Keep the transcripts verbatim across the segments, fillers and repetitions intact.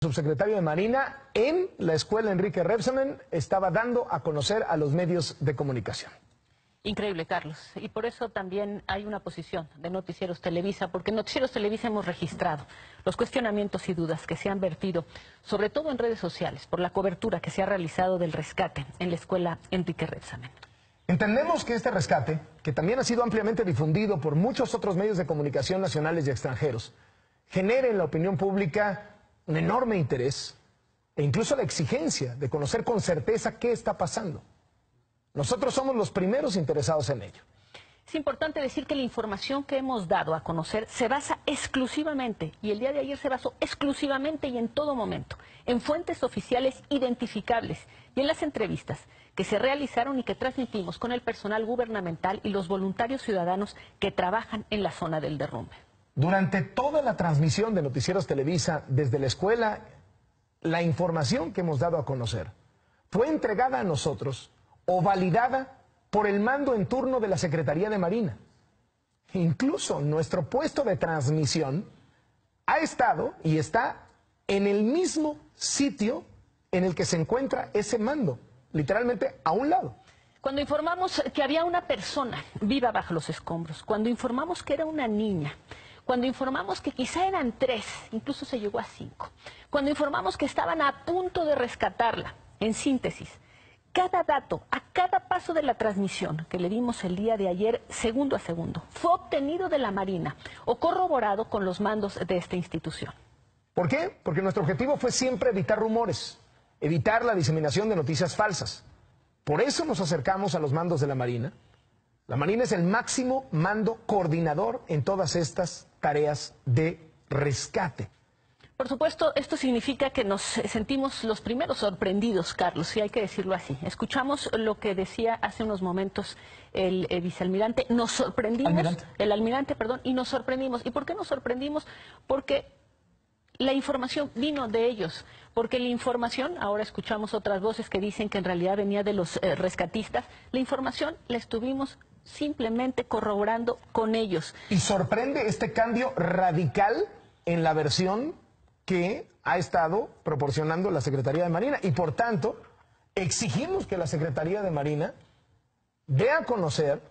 subsecretario de Marina, en la escuela Enrique Rebsamen, estaba dando a conocer a los medios de comunicación. Increíble, Carlos. Y por eso también hay una posición de Noticieros Televisa, porque en Noticieros Televisa hemos registrado los cuestionamientos y dudas que se han vertido, sobre todo en redes sociales, por la cobertura que se ha realizado del rescate en la escuela Enrique Rebsamen. Entendemos que este rescate, que también ha sido ampliamente difundido por muchos otros medios de comunicación nacionales y extranjeros, genere en la opinión pública un enorme interés e incluso la exigencia de conocer con certeza qué está pasando. Nosotros somos los primeros interesados en ello. Es importante decir que la información que hemos dado a conocer se basa exclusivamente, y el día de ayer se basó exclusivamente y en todo momento, en fuentes oficiales identificables y en las entrevistas que se realizaron y que transmitimos con el personal gubernamental y los voluntarios ciudadanos que trabajan en la zona del derrumbe. Durante toda la transmisión de Noticieros Televisa desde la escuela, la información que hemos dado a conocer fue entregada a nosotros o validada por el mando en turno de la Secretaría de Marina. Incluso nuestro puesto de transmisión ha estado y está en el mismo sitio en el que se encuentra ese mando, literalmente a un lado. Cuando informamos que había una persona viva bajo los escombros, cuando informamos que era una niña, cuando informamos que quizá eran tres, incluso se llegó a cinco, cuando informamos que estaban a punto de rescatarla, en síntesis, cada dato, a cada paso de la transmisión que le dimos el día de ayer, segundo a segundo, fue obtenido de la Marina o corroborado con los mandos de esta institución. ¿Por qué? Porque nuestro objetivo fue siempre evitar rumores, evitar la diseminación de noticias falsas. Por eso nos acercamos a los mandos de la Marina. La Marina es el máximo mando coordinador en todas estas tareas de rescate. Por supuesto, esto significa que nos sentimos los primeros sorprendidos, Carlos, si hay que decirlo así. Escuchamos lo que decía hace unos momentos el, el vicealmirante. Nos sorprendimos, Almirante. el almirante, perdón, y nos sorprendimos. ¿Y por qué nos sorprendimos? Porque la información vino de ellos, porque la información, ahora escuchamos otras voces que dicen que en realidad venía de los eh, rescatistas, la información la estuvimos simplemente corroborando con ellos. Y sorprende este cambio radical en la versión que ha estado proporcionando la Secretaría de Marina. Y por tanto, exigimos que la Secretaría de Marina dé a conocer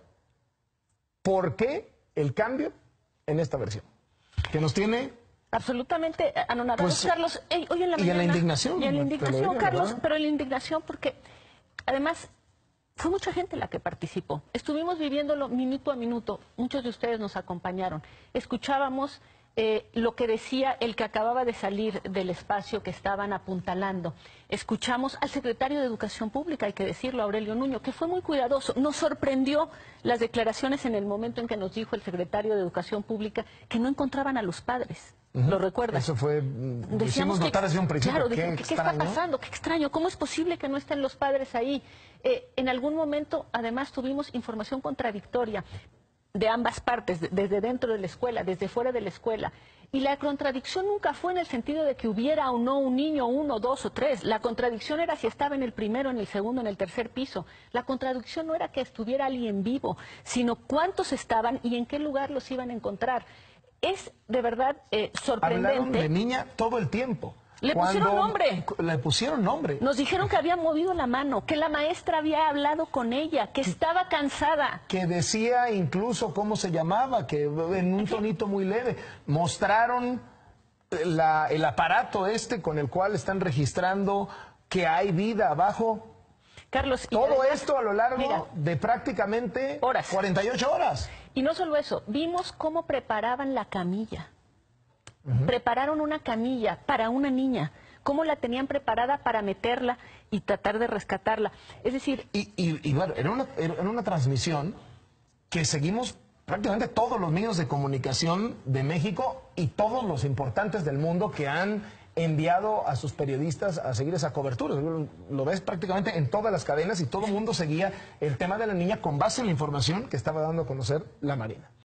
por qué el cambio en esta versión, que nos tiene absolutamente anonadados, pues, Carlos. Ey, hoy en la y mañana, en la indignación. Y en la indignación, digo, Carlos, ¿verdad? pero en la indignación porque además fue mucha gente la que participó. Estuvimos viviéndolo minuto a minuto. Muchos de ustedes nos acompañaron. Escuchábamos eh, lo que decía el que acababa de salir del espacio que estaban apuntalando. Escuchamos al secretario de Educación Pública, hay que decirlo, Aurelio Nuño, que fue muy cuidadoso. Nos sorprendió las declaraciones en el momento en que nos dijo el secretario de Educación Pública que no encontraban a los padres. Uh-huh. ¿Lo recuerdas? Eso fue, lo hicimos que, notar desde un principio. Claro, qué, dijimos, ¿qué, ¿qué está pasando? Qué extraño, ¿cómo es posible que no estén los padres ahí? Eh, en algún momento, además, tuvimos información contradictoria de ambas partes, de, desde dentro de la escuela, desde fuera de la escuela. Y la contradicción nunca fue en el sentido de que hubiera o no un niño, uno, dos o tres. La contradicción era si estaba en el primero, en el segundo, en el tercer piso. La contradicción no era que estuviera alguien vivo, sino cuántos estaban y en qué lugar los iban a encontrar. Es de verdad eh, sorprendente. Hablaron de niña todo el tiempo. Le Cuando pusieron nombre. Le pusieron nombre. Nos dijeron que había movido la mano, que la maestra había hablado con ella, que estaba cansada. Que decía incluso cómo se llamaba, que en un tonito muy leve. Mostraron la, el aparato este con el cual están registrando que hay vida abajo. Carlos, y todo además, esto a lo largo mira, de prácticamente horas. cuarenta y ocho horas. Y no solo eso, vimos cómo preparaban la camilla. Uh-huh. Prepararon una camilla para una niña, cómo la tenían preparada para meterla y tratar de rescatarla. Es decir... Y, y, y bueno, era una, era una transmisión que seguimos prácticamente todos los medios de comunicación de México y todos los importantes del mundo que han enviado a sus periodistas a seguir esa cobertura. Lo ves prácticamente en todas las cadenas y todo el mundo seguía el tema de la niña con base en la información que estaba dando a conocer la Marina.